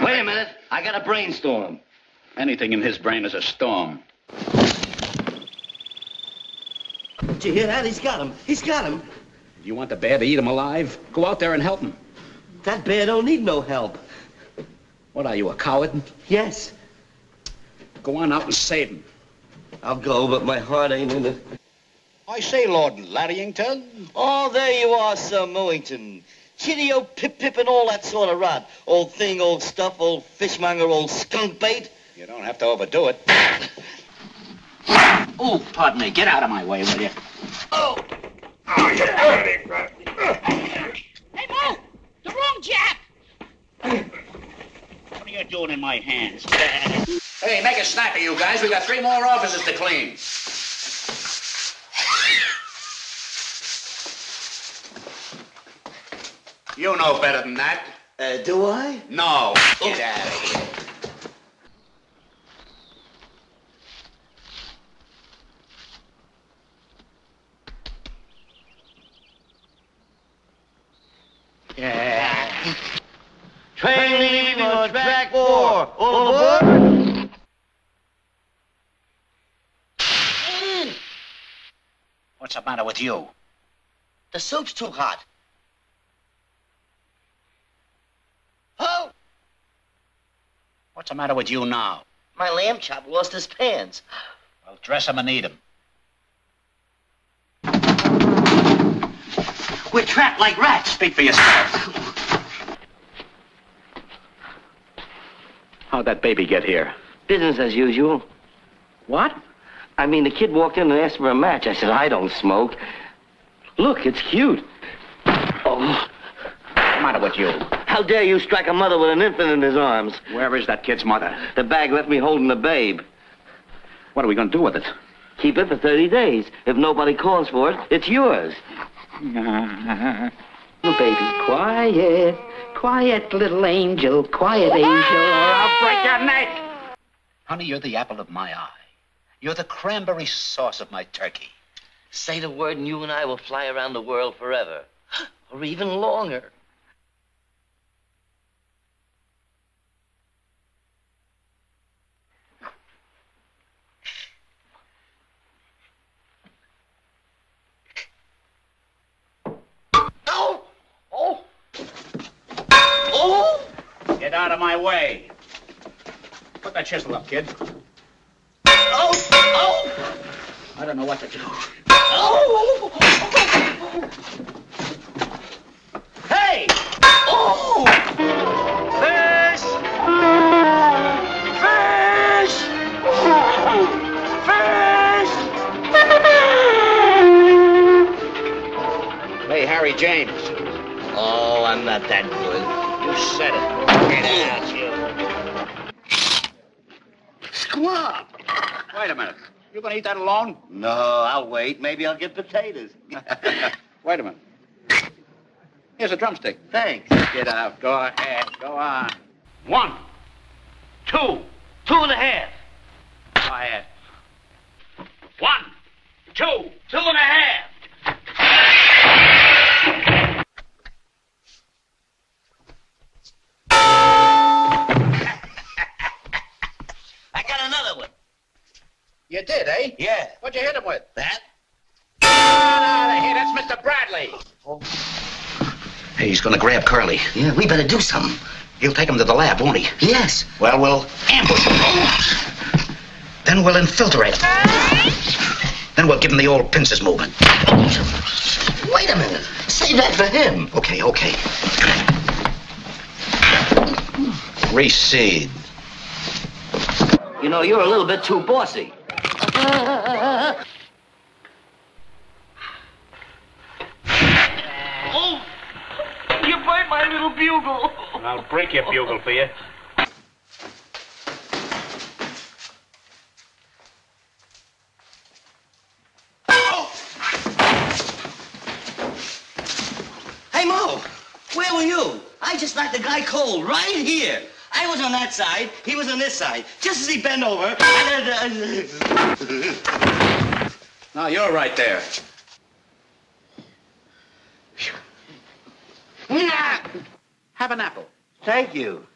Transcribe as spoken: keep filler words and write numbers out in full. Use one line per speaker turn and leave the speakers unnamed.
Wait a minute. I got a brainstorm.
Anything in his brain is a storm.
Did you hear that? He's got him. He's got him.
You want the bear to eat him alive? Go out there and help him.
That bear don't need no help.
What are you, a coward?
Yes.
Go on out and save him.
I'll go, but my heart ain't in it.
I say, Lord Larryington.
Oh, there you are, Sir Moeington. Chitty-o, pip-pip, and all that sort of rot. Old thing, old stuff, old fishmonger, old skunk bait.
You don't have to overdo it. Oh, pardon me. Get out of my way, will you?
Oh!
Oh, you dirty rat. Hey, Moe! The wrong jab!
What are you doing in my hands? Hey, make it snappy, you guys. We got three more offices to clean. You know better than that.
Uh, do I?
No. Get out of here.
Yeah. Train leaving on track four. All aboard.
What's the matter with you?
The soup's too hot. Oh!
What's the matter with you now?
My lamb chop lost his pants.
Well, dress him and eat him.
We're trapped like rats.
Speak for yourself. How'd that baby get here?
Business as usual.
What?
I mean, the kid walked in and asked for a match. I said, I don't smoke. Look, it's cute. Oh.
What's the matter with you?
How dare you strike a mother with an infant in his arms?
Where is that kid's mother?
The bag left me holding the babe.
What are we going to do with it?
Keep it for thirty days. If nobody calls for it, it's yours.
Oh, baby, quiet. Quiet, little angel. Quiet, angel, or I'll break your neck.
Honey, you're the apple of my eye. You're the cranberry sauce of my turkey.
Say the word and you and I will fly around the world forever. Or even longer. Oh! Oh! Oh!
Get out of my way. Put that chisel up, kid.
Oh! Oh!
I don't know what to do.
Oh! Hey! Oh! Fish! Fish! Fish!
Hey, Harry James.
Oh, I'm not that good.
You said it. Get out, you.
Squab!
Wait a minute. You gonna eat that alone?
No, I'll wait. Maybe I'll get potatoes.
Wait a minute. Here's a drumstick.
Thanks.
Get out. Go ahead. Go on. One. Two.
Two and a half.
Quiet. One. Two. Two and a half.
I got another one.
You did, eh?
Yeah.
What'd you hit him with?
That?
Get out of here. That's Mister Bradley.
Oh.
Hey, he's gonna grab Curly.
Yeah, we better do something.
He'll take him to the lab, won't he?
Yes.
Well, we'll ambush him. Then we'll infiltrate him. Then we'll give him the old pincers movement.
Wait a minute. Save that for him.
Okay, okay. Reseed.
You know, you're a little bit too bossy. Oh! You burned my little bugle.
I'll break your bugle for you.
Hey, Moe, where were you? I just knocked the guy cold right here. I was on that side, he was on this side. Just as he bent over, I...
Now, you're right there.
Nah.
Have an apple.
Thank you.